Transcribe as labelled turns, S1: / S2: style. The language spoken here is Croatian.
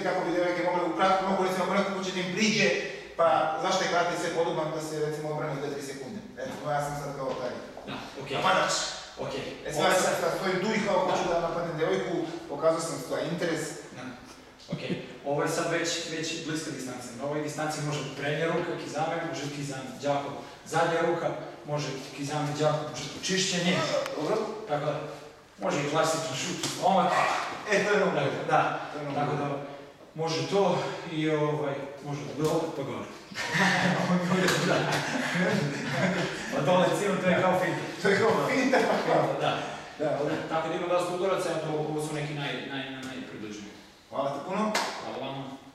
S1: kako bi devojke mogle u kratko nogu, recimo ako neko će da im priđe, pa zašto je karate sve podoban da se recimo obrani do 3 sekunde. Eto, ja sam sad kao taj napadač. Sad ja stojim tu i kao hoću da napadnem devojku, pokazao sam svoj interes.
S2: Ovo je sad već bliska distanca. Na ovoj distanci može prednja ruka, kizame, može kizame, đako, zadnja ruka, može kizame, đako, može čišćenje.
S1: Dobro?
S2: Tako da, može i klasičan šut u stomak.
S1: To je dobro.
S2: Da, tako da može to i može dole pa gore. Pa dole cijelo, to je kao finta.
S1: To je kao finta pa kao.
S2: Da. Tako da ima dosta udaraca, ovo su neki najpribližniji.
S1: Hvala ti puno.
S2: Hvala vama.